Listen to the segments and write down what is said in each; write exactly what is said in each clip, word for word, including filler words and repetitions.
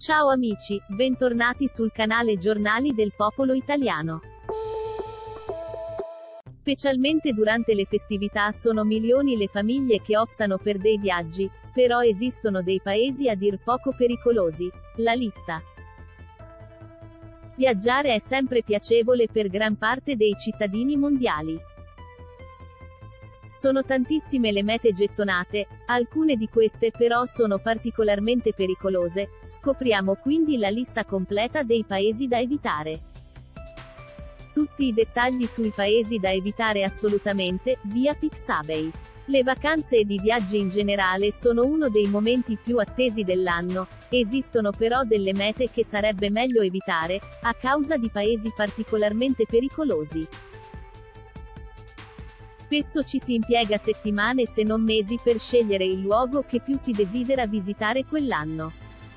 Ciao amici, bentornati sul canale Giornali del Popolo Italiano. Specialmente durante le festività sono milioni le famiglie che optano per dei viaggi, però esistono dei paesi a dir poco pericolosi. La lista. Viaggiare è sempre piacevole per gran parte dei cittadini mondiali. Sono tantissime le mete gettonate, alcune di queste però sono particolarmente pericolose. Scopriamo quindi la lista completa dei paesi da evitare. Tutti i dettagli sui paesi da evitare assolutamente, via Pixabay. Le vacanze ed i viaggi in generale sono uno dei momenti più attesi dell'anno, esistono però delle mete che sarebbe meglio evitare, a causa di paesi particolarmente pericolosi. Spesso ci si impiega settimane se non mesi per scegliere il luogo che più si desidera visitare quell'anno.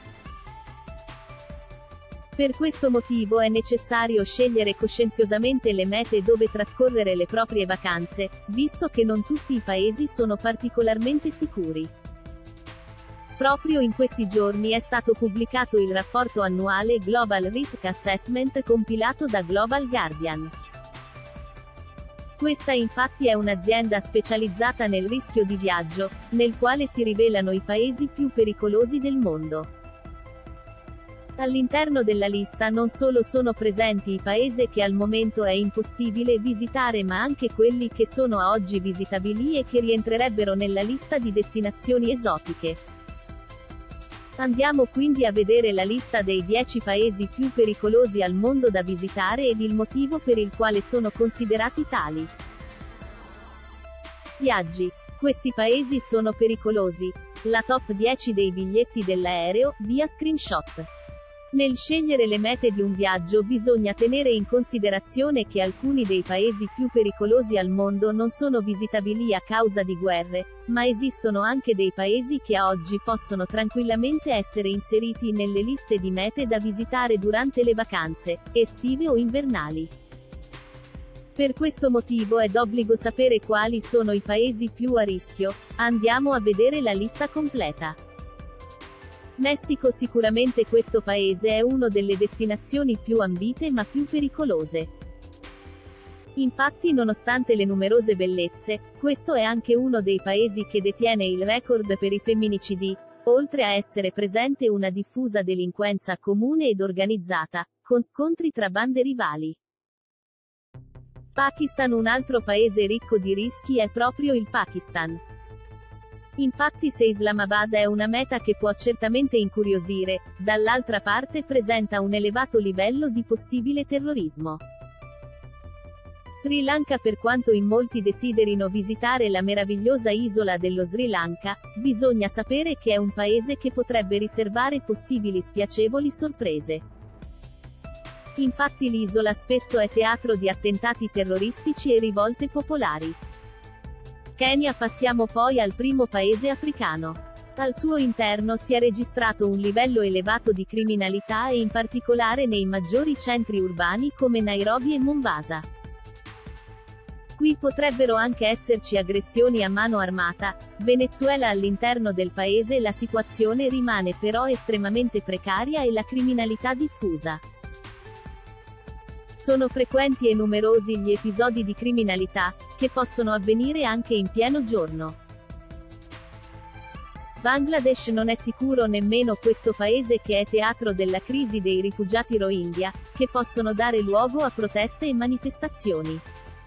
Per questo motivo è necessario scegliere coscienziosamente le mete dove trascorrere le proprie vacanze, visto che non tutti i paesi sono particolarmente sicuri. Proprio in questi giorni è stato pubblicato il rapporto annuale Global Risk Assessment compilato da Global Guardian. Questa infatti è un'azienda specializzata nel rischio di viaggio, nel quale si rivelano i paesi più pericolosi del mondo. All'interno della lista non solo sono presenti i paesi che al momento è impossibile visitare ma anche quelli che sono a oggi visitabili e che rientrerebbero nella lista di destinazioni esotiche. Andiamo quindi a vedere la lista dei dieci paesi più pericolosi al mondo da visitare ed il motivo per il quale sono considerati tali. Viaggi. Questi paesi sono pericolosi. La top dieci dei biglietti dell'aereo, via screenshot. Nel scegliere le mete di un viaggio bisogna tenere in considerazione che alcuni dei paesi più pericolosi al mondo non sono visitabili a causa di guerre, ma esistono anche dei paesi che a oggi possono tranquillamente essere inseriti nelle liste di mete da visitare durante le vacanze, estive o invernali. Per questo motivo è d'obbligo sapere quali sono i paesi più a rischio. Andiamo a vedere la lista completa. Messico. Sicuramente questo paese è una delle destinazioni più ambite ma più pericolose. Infatti, nonostante le numerose bellezze, questo è anche uno dei paesi che detiene il record per i femminicidi, oltre a essere presente una diffusa delinquenza comune ed organizzata, con scontri tra bande rivali. Pakistan. Un altro paese ricco di rischi è proprio il Pakistan. Infatti, se Islamabad è una meta che può certamente incuriosire, dall'altra parte presenta un elevato livello di possibile terrorismo. Sri Lanka. Per quanto in molti desiderino visitare la meravigliosa isola dello Sri Lanka, bisogna sapere che è un paese che potrebbe riservare possibili spiacevoli sorprese. Infatti l'isola spesso è teatro di attentati terroristici e rivolte popolari. Kenya. Passiamo poi al primo paese africano. Al suo interno si è registrato un livello elevato di criminalità e in particolare nei maggiori centri urbani come Nairobi e Mombasa. Qui potrebbero anche esserci aggressioni a mano armata. Venezuela. All'interno del paese la situazione rimane però estremamente precaria e la criminalità diffusa. Sono frequenti e numerosi gli episodi di criminalità, che possono avvenire anche in pieno giorno. Bangladesh. Non è sicuro nemmeno questo paese che è teatro della crisi dei rifugiati Rohingya, che possono dare luogo a proteste e manifestazioni.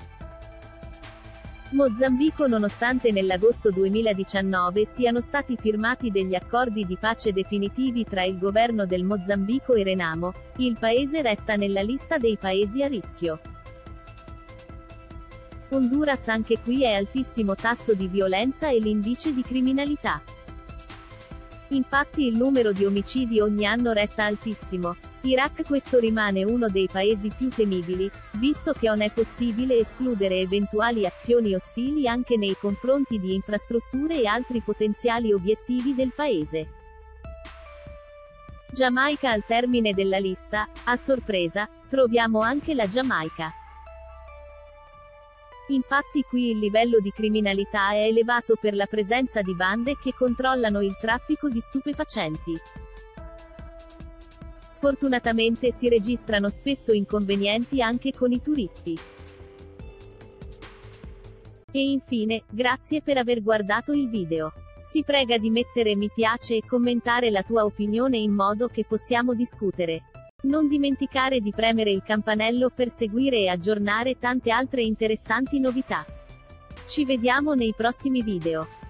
Mozambico. Nonostante nell'agosto duemiladiciannove siano stati firmati degli accordi di pace definitivi tra il governo del Mozambico e Renamo, il paese resta nella lista dei paesi a rischio. Honduras. Anche qui è altissimo tasso di violenza e l'indice di criminalità. Infatti il numero di omicidi ogni anno resta altissimo. Iraq. Questo rimane uno dei paesi più temibili, visto che non è possibile escludere eventuali azioni ostili anche nei confronti di infrastrutture e altri potenziali obiettivi del paese. Giamaica. Al termine della lista, a sorpresa, troviamo anche la Giamaica. Infatti qui il livello di criminalità è elevato per la presenza di bande che controllano il traffico di stupefacenti. Sfortunatamente si registrano spesso inconvenienti anche con i turisti. E infine, grazie per aver guardato il video. Si prega di mettere mi piace e commentare la tua opinione in modo che possiamo discutere. Non dimenticare di premere il campanello per seguire e aggiornare tante altre interessanti novità. Ci vediamo nei prossimi video.